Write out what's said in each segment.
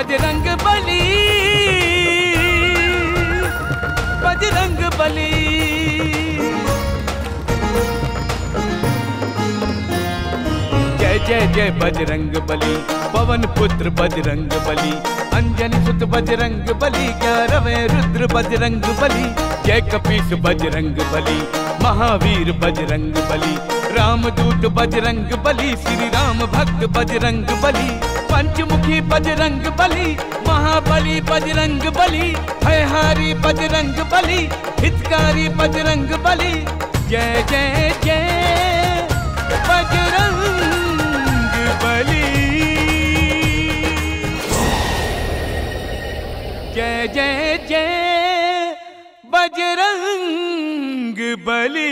बजरंग बली, बजरंग बली। जय जय जय बजरंग बली, पवन पुत्र बजरंग बली, अंजनी सुत बजरंग बली, 11वें रुद्र बजरंग बली। जय कपीस बजरंग बली, महावीर बजरंग बली, रामदूत बजरंग बली, श्री राम भक्त बजरंग बली, पंचमुखी बजरंग बली, महाबली बजरंग बली, भयहारी बजरंग बली, हितकारी बजरंग बली। जय जय जय बजरंग बली, जय जय जय बजरंग बली।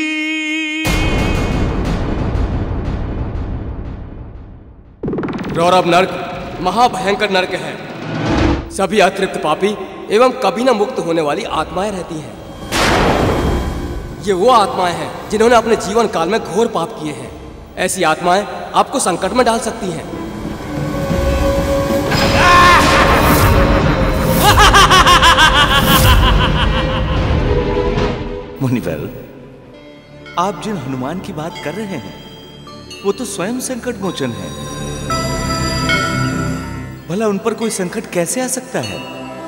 रौरव नर्क महाभयंकर नर्क है। सभी अतृप्त पापी एवं कभी न मुक्त होने वाली आत्माएं रहती हैं। ये वो आत्माएं हैं जिन्होंने अपने जीवन काल में घोर पाप किए हैं। ऐसी आत्माएं आपको संकट में डाल सकती हैं। मुनिवर, आप जिन हनुमान की बात कर रहे हैं वो तो स्वयं संकट मोचन है। भला उन पर कोई संकट कैसे आ सकता है?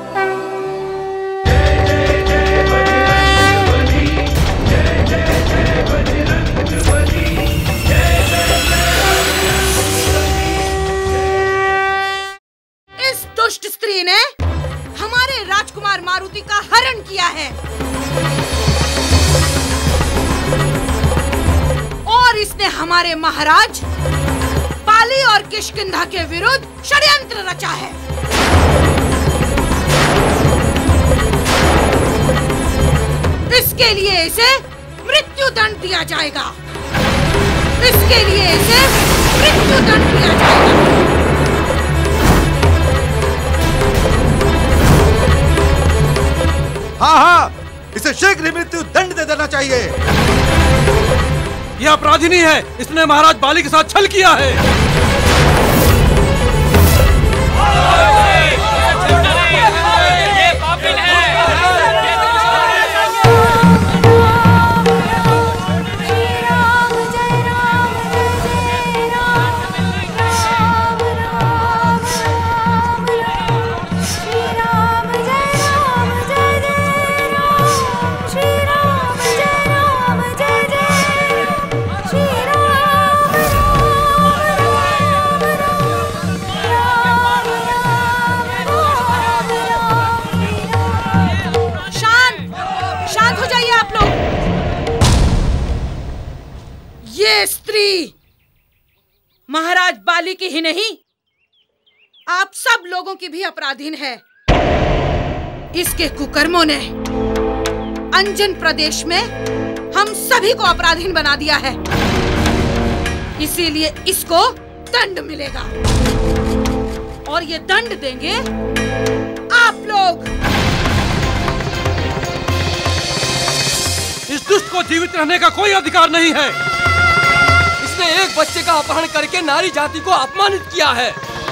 इस दुष्ट स्त्री ने हमारे राजकुमार मारुति का हरण किया है और इसने हमारे महाराज पाली और किष्किंधा के विरुद्ध षड्यंत्र रचा है। इसके लिए इसे मृत्यु दंड दिया जाएगा। इसके लिए इसे मृत्यु दंड दिया जाएगा। हाँ हाँ, इसे शीघ्र मृत्यु दंड दे देना चाहिए। यह अपराधी है, इसने महाराज बाली के साथ छल किया है। महाराज बाली की ही नहीं, आप सब लोगों की भी अपराधीन है। इसके कुकर्मों ने अंजन प्रदेश में हम सभी को अपराधीन बना दिया है। इसीलिए इसको दंड मिलेगा और ये दंड देंगे आप लोग। इस दुष्ट को जीवित रहने का कोई अधिकार नहीं है। इसने एक बच्चे का अपहरण करके नारी जाति को अपमानित किया है।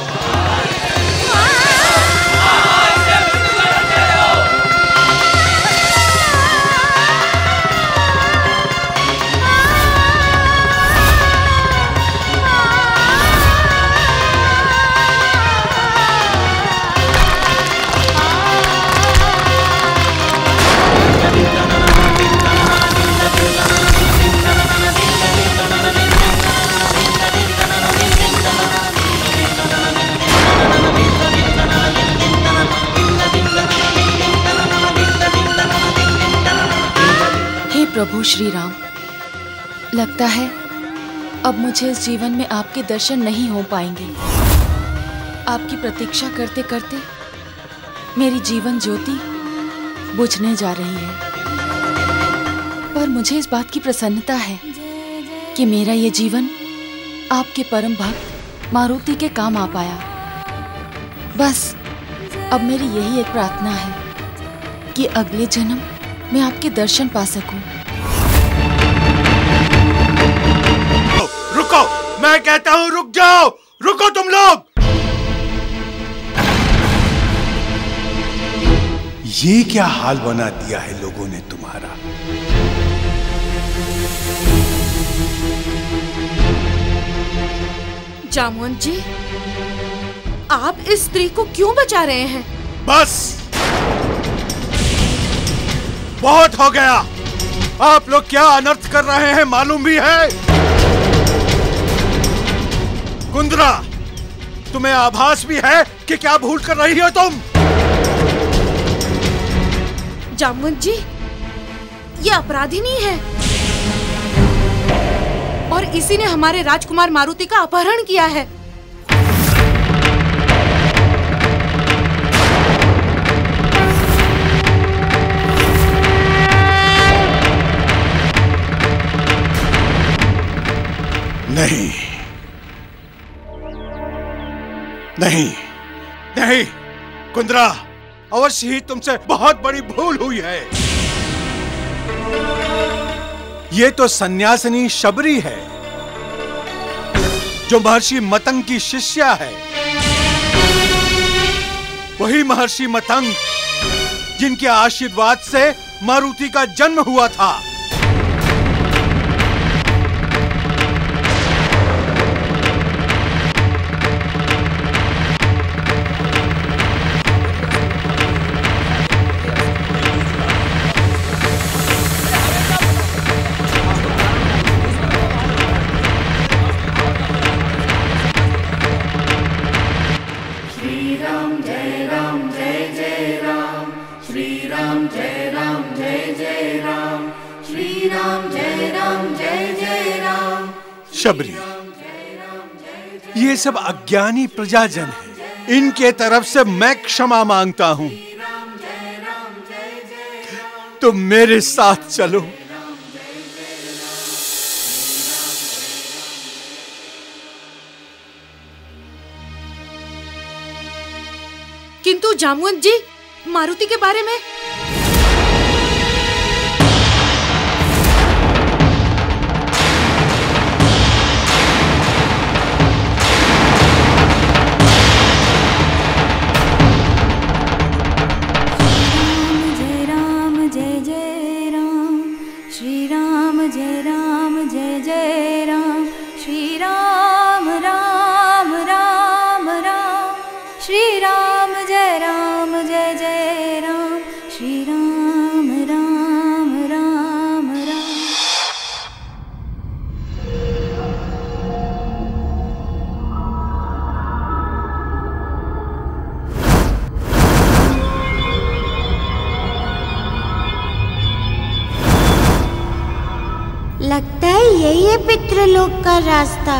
प्रभु श्री राम, लगता है अब मुझे इस जीवन में आपके दर्शन नहीं हो पाएंगे। आपकी प्रतीक्षा करते करते मेरी जीवन ज्योति बुझने जा रही है। पर मुझे इस बात की प्रसन्नता है कि मेरा ये जीवन आपके परम भक्त मारुति के काम आ पाया। बस अब मेरी यही एक प्रार्थना है कि अगले जन्म मैं आपके दर्शन पा सकूं। रुको, मैं कहता हूँ रुक जाओ। रुको तुम लोग। ये क्या हाल बना दिया है लोगों ने तुम्हारा। जामुन जी, आप इस स्त्री को क्यों बचा रहे हैं? बस बहुत हो गया। आप लोग क्या अनर्थ कर रहे हैं मालूम भी है? कुंद्रा, तुम्हें आभास भी है कि क्या भूल कर रही हो तुम? जामुन जी, ये अपराधिनी है और इसी ने हमारे राजकुमार मारुति का अपहरण किया है। नहीं नहीं नहीं कुंद्रा, अवश्य ही तुमसे बहुत बड़ी भूल हुई है। ये तो सन्यासिनी शबरी है जो महर्षि मतंग की शिष्या है। वही महर्षि मतंग जिनके आशीर्वाद से मारुति का जन्म हुआ था। शबरी, ये सब अज्ञानी प्रजाजन है। इनके तरफ से मैं क्षमा मांगता हूं। तुम मेरे साथ चलो। किंतु जामुन जी, मारुति के बारे में लगता है यही है पितृलोक का रास्ता।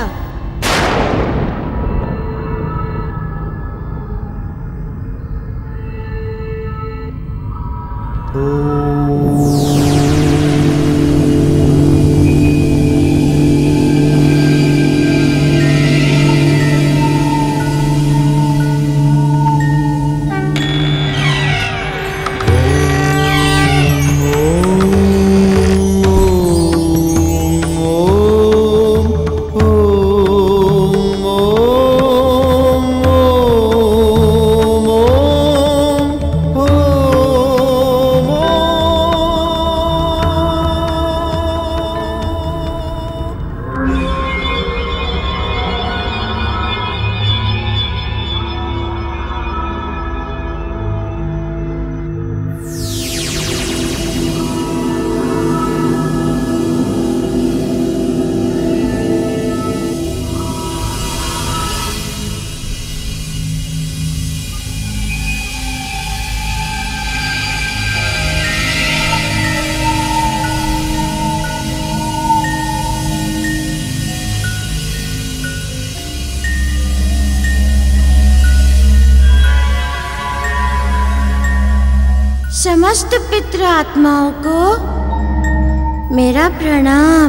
समस्त पितृ आत्माओं को मेरा प्रणाम।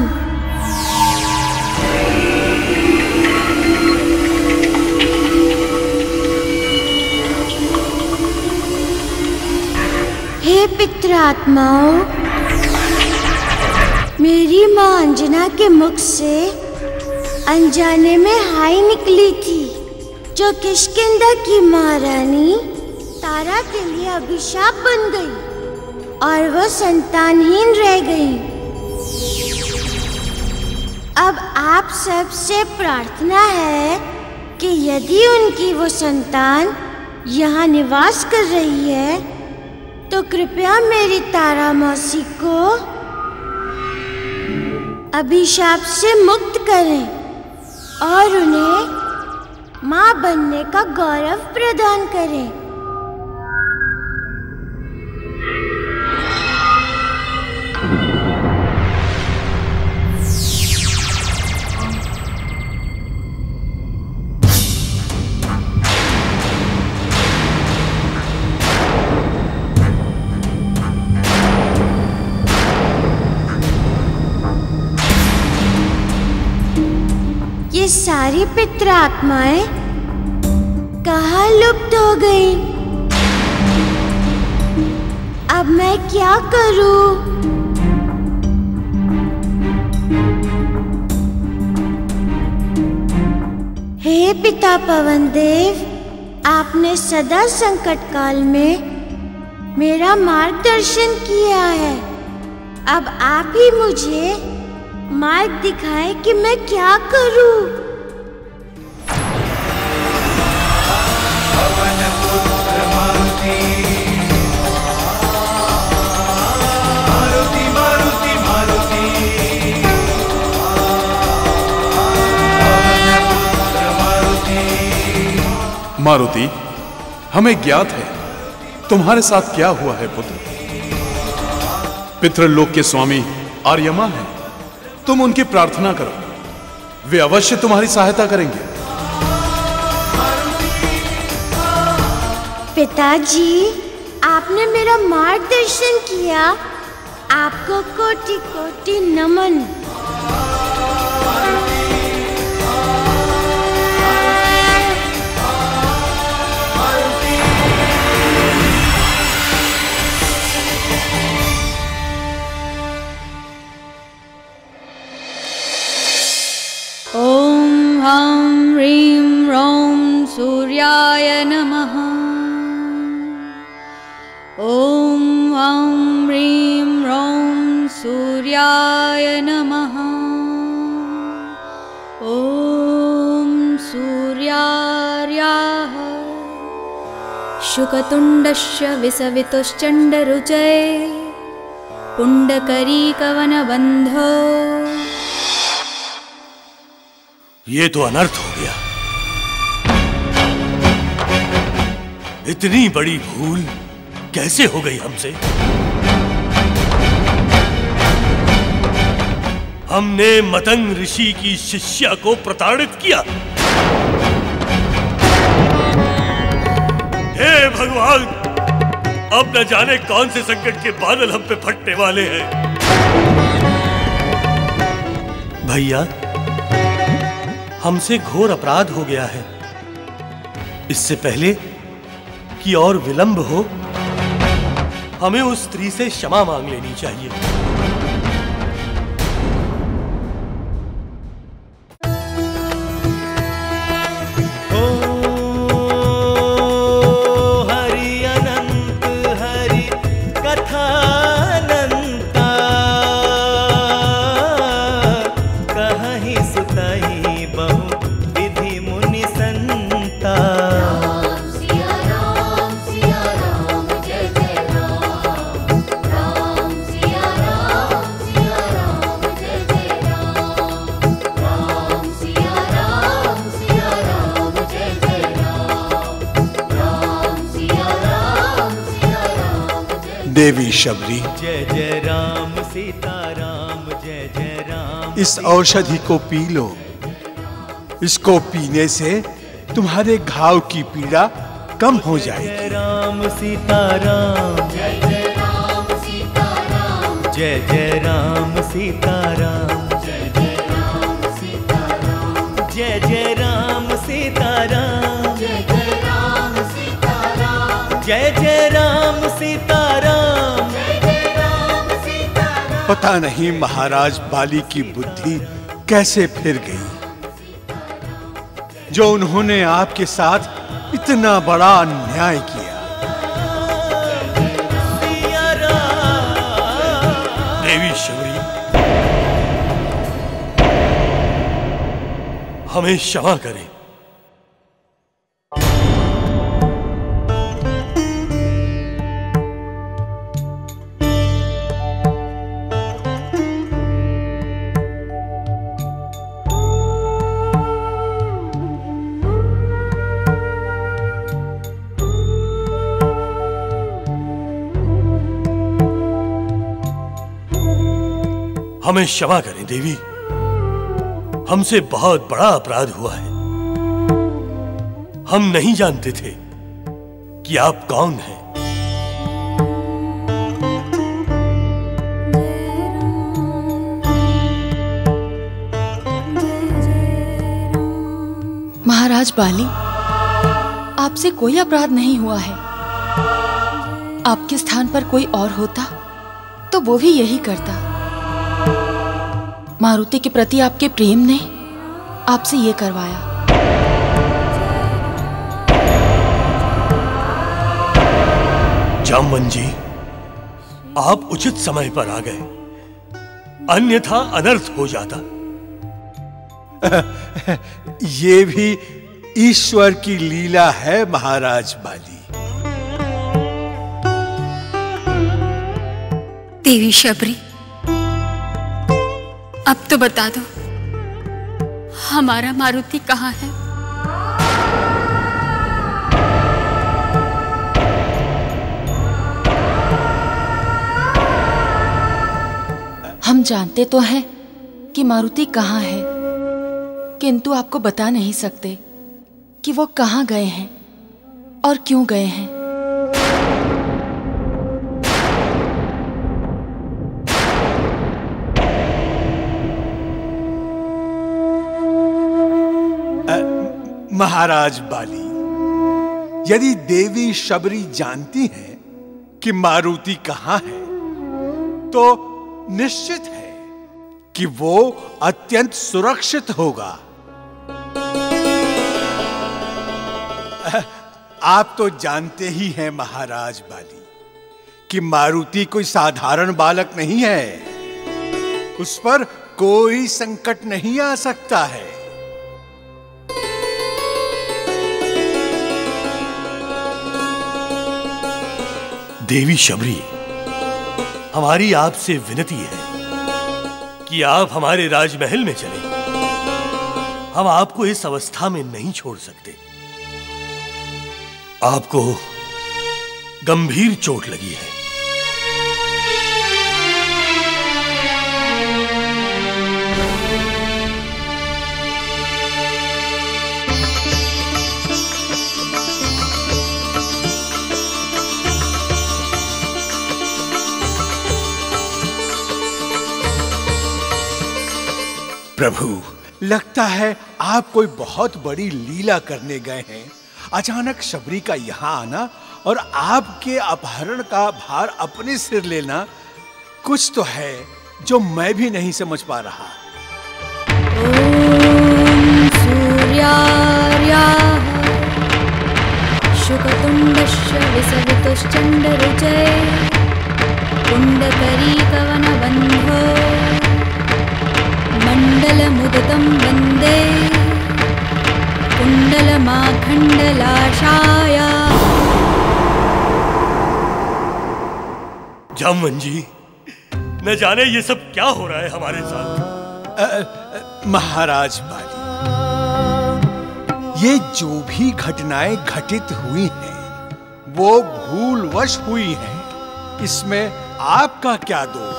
हे पितृ आत्माओं, मेरी मां अंजना के मुख से अनजाने में हाय निकली थी, जो किष्किंधा की महारानी तारा के लिए अभिशाप बन गई और वो संतानहीन रह गई। अब आप सबसे प्रार्थना है कि यदि उनकी वो संतान यहाँ निवास कर रही है तो कृपया मेरी तारा मौसी को अभिशाप से मुक्त करें और उन्हें माँ बनने का गौरव प्रदान करें। ये सारी पितृ आत्माएं कहाँ लुप्त हो गई? अब मैं क्या करूं? हे पिता पवन देव, आपने सदा संकट काल में मेरा मार्गदर्शन किया है। अब आप ही मुझे मार्ग दिखाए कि मैं क्या करूं। मारुति, हमें ज्ञात है तुम्हारे साथ क्या हुआ है पुत्र। पितृलोक के स्वामी आर्यमा हैं। तुम उनकी प्रार्थना करो, वे अवश्य तुम्हारी सहायता करेंगे। पिताजी, आपने मेरा मार्गदर्शन किया, आपको कोटि कोटि नमन। ॐ ह्रां ह्रीं ह्रौं सूर्याय नमः। ॐ ह्रां ह्रीं ह्रौं सूर्याय नमः। ॐ सूर्यार्याः शुकतुण्डस्य विसवितुश्चण्डरुचये पुण्डकरीकवनबन्धो। ये तो अनर्थ हो गया। इतनी बड़ी भूल कैसे हो गई हमसे? हमने मतंग ऋषि की शिष्या को प्रताड़ित किया। हे भगवान, अब न जाने कौन से संकट के बादल हम पे फटने वाले हैं। भैया, हमसे घोर अपराध हो गया है। इससे पहले कि और विलंब हो, हमें उस स्त्री से क्षमा मांग लेनी चाहिए। हरि अनंत हरि कथा अनंता, कहीं सुतई बहु विधि मुनि संता। देवी शबरी, जय जय राम सीताराम, जय जय राम। इस औषधि को पी लो। इसको पीने से तुम्हारे घाव की पीड़ा कम हो जाएगी। जय राम सीताराम, जय जय राम सीताराम, जय जय राम सीताराम, जय जय राम सीताराम, जय जय राम सीताराम, जय जय राम सीताराम, जय जय राम सीताराम, जय जय राम सीताराम। पता नहीं महाराज बाली की बुद्धि कैसे फिर गई, जो उन्होंने आपके साथ इतना बड़ा अन्याय किया। हमें क्षमा करें। हमें क्षमा करें देवी, हमसे बहुत बड़ा अपराध हुआ है। हम नहीं जानते थे कि आप कौन हैं। महाराज बाली, आपसे कोई अपराध नहीं हुआ है। आपके स्थान पर कोई और होता तो वो भी यही करता। मारुति के प्रति आपके प्रेम ने आपसे ये करवाया। जामवन जी, आप उचित समय पर आ गए, अन्यथा अनर्थ हो जाता। ये भी ईश्वर की लीला है महाराज बाली। देवी शबरी, अब तो बता दो, हमारा मारुति कहाँ है? हम जानते तो हैं कि मारुति कहाँ है, किंतु आपको बता नहीं सकते कि वो कहाँ गए हैं और क्यों गए हैं। महाराज बाली, यदि देवी शबरी जानती हैं कि मारुति कहाँ है, तो निश्चित है कि वो अत्यंत सुरक्षित होगा। आप तो जानते ही हैं महाराज बाली कि मारुति कोई साधारण बालक नहीं है। उस पर कोई संकट नहीं आ सकता है। देवी शबरी, हमारी आपसे विनती है कि आप हमारे राजमहल में चलें। हम आपको इस अवस्था में नहीं छोड़ सकते। आपको गंभीर चोट लगी है। प्रभु, लगता है आप कोई बहुत बड़ी लीला करने गए हैं। अचानक शबरी का यहाँ आना और आपके अपहरण का भार अपने सिर लेना, कुछ तो है जो मैं भी नहीं समझ पा रहा। ओम सूर्यार्याः शुकतुण्डस्य विसवितुश्चण्डरुचये कुण्डकरीकवनबन्धो मण्डलमुदितं वन्दे कुण्डलमाखण्डलाशाय। जामवन जी, न जाने ये सब क्या हो रहा है हमारे साथ। महाराज बाली, ये जो भी घटनाएं घटित हुई हैं, वो भूलवश हुई हैं। इसमें आपका क्या दोष?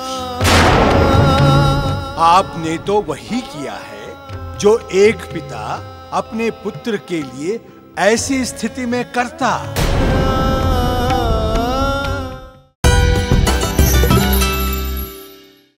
आपने तो वही किया है जो एक पिता अपने पुत्र के लिए ऐसी स्थिति में करता।